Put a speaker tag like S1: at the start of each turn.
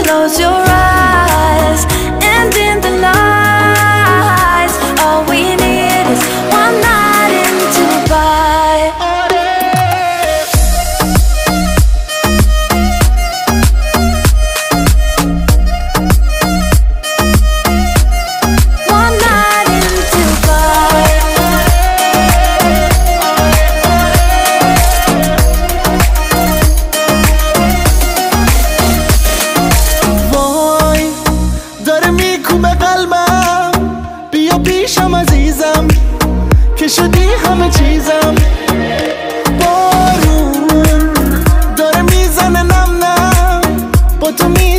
S1: close your eyes, and in the lights, all we need is one night in Dubai. One night in Dubai.
S2: وای داره میکوبه قلبم، بیا پیشم عزیزم که شدی همه چیزم. بارون داره میزنه نم نم، با تو